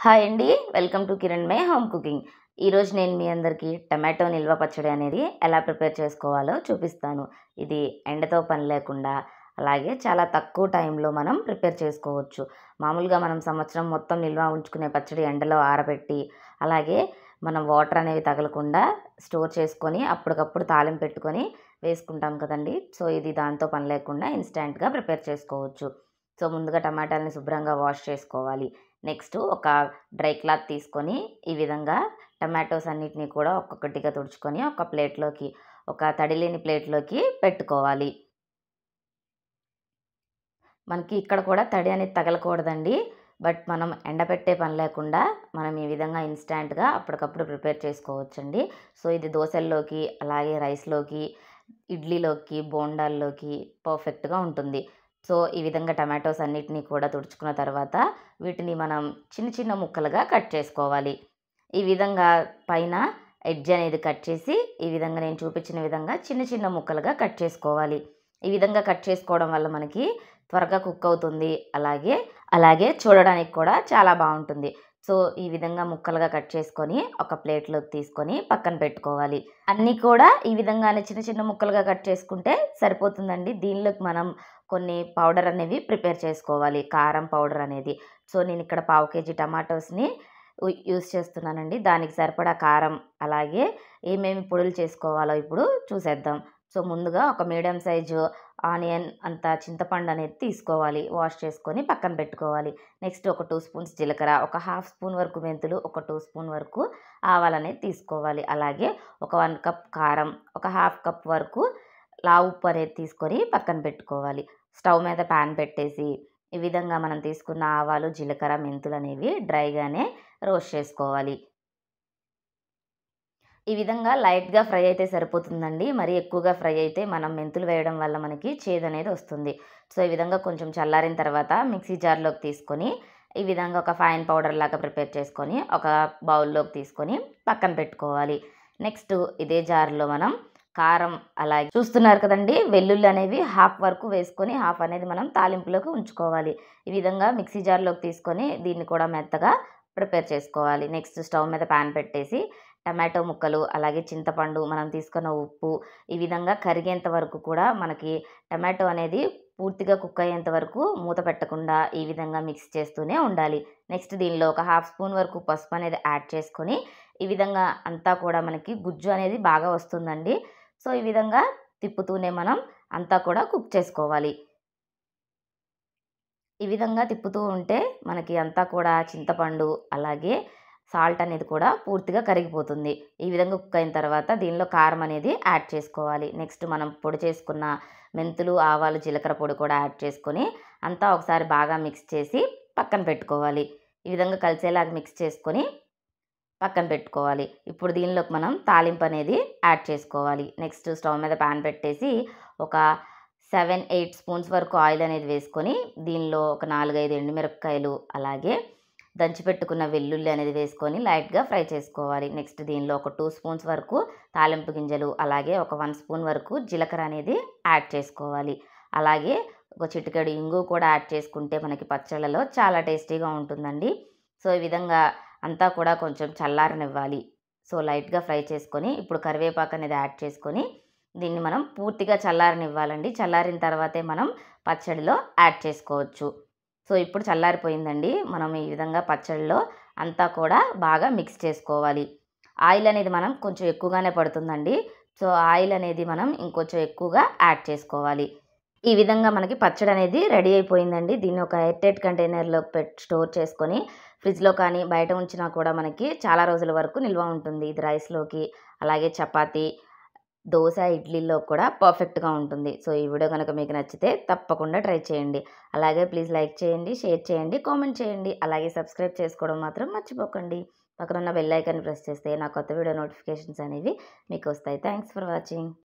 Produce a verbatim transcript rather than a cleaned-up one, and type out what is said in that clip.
Hi అండి. Welcome to Kiran my home cooking. ఈరోజు నేను మీ అందరికీ టమాటో నిల్వ పచ్చడి అనేది ఎలా ప్రిపేర్ చేసుకోవాలో చూపిస్తాను. ఇది ఎండతో పని లేకుండా అలాగే చాలా తక్కువ టైంలో మనం ప్రిపేర్ చేసుకోవచ్చు. మామూలుగా మనం సంవత్సరం మొత్తం నిల్వ ఉంచుకునే పచ్చడి ఎండలో ఆరబెట్టి అలాగే మనం వాటర్ అనేవి తగలకుండా స్టోర్ చేసుకొని అప్పటికప్పుడు తాలింపు పెట్టుకొని వేసుకుంటాం కదండి. సో ఇది దాంతో పని లేకుండా ఇన్స్టెంట్గా ప్రిపేర్ చేసుకోవచ్చు. సో ముందుగా టమాటాలని శుభ్రంగా వాష్ చేసుకోవాలి. నెక్స్ట్ ఒక డ్రై క్లాత్ తీసుకొని ఈ విధంగా టమాటోస్ అన్నిటినీ కూడా ఒక్కొక్కటిగా తుడుచుకొని ఒక ప్లేట్లోకి ఒక తడి లేని ప్లేట్లోకి పెట్టుకోవాలి. మనకి ఇక్కడ కూడా తడి అనేది తగలకూడదండి. బట్ మనం ఎండబెట్టే పని లేకుండా మనం ఈ విధంగా ఇన్స్టెంట్గా అప్పటికప్పుడు ప్రిపేర్ చేసుకోవచ్చండి. సో ఇది దోశల్లోకి అలాగే రైస్లోకి ఇడ్లీలోకి బోండాల్లోకి పర్ఫెక్ట్గా ఉంటుంది. సో ఈ విధంగా టమాటోస్ అన్నిటినీ కూడా తుడుచుకున్న తర్వాత వీటిని మనం చిన్న చిన్న ముక్కలుగా కట్ చేసుకోవాలి. ఈ విధంగా పైన ఎడ్జ్ అనేది కట్ చేసి ఈ విధంగా నేను చూపించిన విధంగా చిన్న చిన్న ముక్కలుగా కట్ చేసుకోవాలి. ఈ విధంగా కట్ చేసుకోవడం వల్ల మనకి త్వరగా కుక్ అవుతుంది. అలాగే అలాగే చూడడానికి కూడా చాలా బాగుంటుంది. సో ఈ విధంగా ముక్కలుగా కట్ చేసుకొని ఒక ప్లేట్లోకి తీసుకొని పక్కన పెట్టుకోవాలి. అన్నీ కూడా ఈ విధంగానే చిన్న చిన్న ముక్కలుగా కట్ చేసుకుంటే సరిపోతుందండి. దీనిలోకి మనం కొన్ని పౌడర్ అనేవి ప్రిపేర్ చేసుకోవాలి. కారం పౌడర్ అనేది. సో నేను ఇక్కడ పావు కేజీ టమాటోస్ని యూస్ చేస్తున్నానండి. దానికి సరిపడా కారం అలాగే ఏమేమి పొడులు చేసుకోవాలో ఇప్పుడు చూసేద్దాం. సో ముందుగా ఒక మీడియం సైజు ఆనియన్ అంత చింతపండు అనేది తీసుకోవాలి. వాష్ చేసుకొని పక్కన పెట్టుకోవాలి. నెక్స్ట్ ఒక టూ స్పూన్స్ జీలకర్ర, ఒక హాఫ్ స్పూన్ వరకు మెంతులు, ఒక టూ స్పూన్ వరకు ఆవాలు అనేది తీసుకోవాలి. అలాగే ఒక వన్ కప్ కారం, ఒక హాఫ్ కప్ వరకు లావు ఉప్పు అనేది తీసుకొని పక్కన పెట్టుకోవాలి. స్టవ్ మీద ప్యాన్ పెట్టేసి ఈ విధంగా మనం తీసుకున్న ఆవాలు జీలకర్ర మెంతులు అనేవి డ్రైగానే రోస్ట్ చేసుకోవాలి. ఈ విధంగా లైట్గా ఫ్రై అయితే సరిపోతుందండి. మరీ ఎక్కువగా ఫ్రై అయితే మనం మెంతులు వేయడం వల్ల మనకి చేదు అనేది వస్తుంది. సో ఈ విధంగా కొంచెం చల్లారిన తర్వాత మిక్సీ జార్లోకి తీసుకొని ఈ విధంగా ఒక ఫైన్ పౌడర్ లాగా ప్రిపేర్ చేసుకొని ఒక బౌల్లోకి తీసుకొని పక్కన పెట్టుకోవాలి. నెక్స్ట్ ఇదే జార్లో మనం కారం అలాగే చూస్తున్నారు కదండి, వెల్లుల్లి అనేవి హాఫ్ వరకు వేసుకొని హాఫ్ అనేది మనం తాలింపులోకి ఉంచుకోవాలి. ఈ విధంగా మిక్సీ జార్లోకి తీసుకొని దీన్ని కూడా మెత్తగా ప్రిపేర్ చేసుకోవాలి. నెక్స్ట్ స్టవ్ మీద ప్యాన్ పెట్టేసి టమాటో ముక్కలు అలాగే చింతపండు మనం తీసుకున్న ఉప్పు ఈ విధంగా కరిగేంత వరకు కూడా మనకి టమాటో అనేది పూర్తిగా కుక్ అయ్యేంత వరకు మూత పెట్టకుండా ఈ విధంగా మిక్స్ చేస్తూనే ఉండాలి. నెక్స్ట్ దీనిలో ఒక హాఫ్ స్పూన్ వరకు పసుపు అనేది యాడ్ చేసుకొని ఈ విధంగా అంతా కూడా మనకి గుజ్జు అనేది బాగా వస్తుందండి. సో ఈ విధంగా తిప్పుతూనే మనం అంతా కూడా కుక్ చేసుకోవాలి. ఈ విధంగా తిప్పుతూ ఉంటే మనకి అంతా కూడా చింతపండు అలాగే సాల్ట్ అనేది కూడా పూర్తిగా కరిగిపోతుంది. ఈ విధంగా కుక్ అయిన తర్వాత దీనిలో కారం అనేది యాడ్ చేసుకోవాలి. నెక్స్ట్ మనం పొడి చేసుకున్న మెంతులు ఆవాలు జీలకర్ర పొడి కూడా యాడ్ చేసుకొని అంతా ఒకసారి బాగా మిక్స్ చేసి పక్కన పెట్టుకోవాలి. ఈ విధంగా కలిసేలాగా మిక్స్ చేసుకొని పక్కన పెట్టుకోవాలి. ఇప్పుడు దీనిలోకి మనం తాలింపు అనేది యాడ్ చేసుకోవాలి. నెక్స్ట్ స్టవ్ మీద ప్యాన్ పెట్టేసి ఒక సెవెన్ ఎయిట్ స్పూన్స్ వరకు ఆయిల్ అనేది వేసుకొని దీనిలో ఒక నాలుగైదు ఎండుమిరపకాయలు అలాగే దంచి పెట్టుకున్న వెల్లుల్లి అనేది వేసుకొని లైట్గా ఫ్రై చేసుకోవాలి. నెక్స్ట్ దీనిలో ఒక టూ స్పూన్స్ వరకు తాలింపు గింజలు అలాగే ఒక వన్ స్పూన్ వరకు జీలకర్ర అనేది యాడ్ చేసుకోవాలి. అలాగే ఒక చిటికెడు ఇంగు కూడా యాడ్ చేసుకుంటే మనకి పచ్చళ్ళలో చాలా టేస్టీగా ఉంటుందండి. సో ఈ విధంగా అంతా కూడా కొంచెం చల్లారనివ్వాలి. సో లైట్గా ఫ్రై చేసుకొని ఇప్పుడు కరివేపాకు అనేది యాడ్ చేసుకొని దీన్ని మనం పూర్తిగా చల్లారనివ్వాలండి. చల్లారిన తర్వాతే మనం పచ్చడిలో యాడ్ చేసుకోవచ్చు. సో ఇప్పుడు చల్లారిపోయిందండి. మనం ఈ విధంగా పచ్చడిలో అంతా కూడా బాగా మిక్స్ చేసుకోవాలి. ఆయిల్ అనేది మనం కొంచెం ఎక్కువగానే పడుతుందండి. సో ఆయిల్ అనేది మనం ఇంకొంచెం ఎక్కువగా యాడ్ చేసుకోవాలి. ఈ విధంగా మనకి పచ్చడి అనేది రెడీ అయిపోయిందండి. దీన్ని ఒక ఎయిర్ టైట్ కంటైనర్లో పెట్టి స్టోర్ చేసుకొని ఫ్రిడ్జ్లో కానీ బయట ఉంచినా కూడా మనకి చాలా రోజుల వరకు నిల్వ ఉంటుంది. ఇది రైస్లోకి అలాగే చపాతీ దోశ ఇడ్లీలో కూడా పర్ఫెక్ట్గా ఉంటుంది. సో ఈ వీడియో కనుక మీకు నచ్చితే తప్పకుండా ట్రై చేయండి. అలాగే ప్లీజ్ లైక్ చేయండి, షేర్ చేయండి, కామెంట్ చేయండి. అలాగే సబ్స్క్రైబ్ చేసుకోవడం మాత్రం మర్చిపోకండి. పక్కన ఉన్న బెల్ ఐకాన్ ప్రెస్ చేస్తే నా కొత్త వీడియో నోటిఫికేషన్స్ అనేవి మీకు వస్తాయి. Thanks for watching.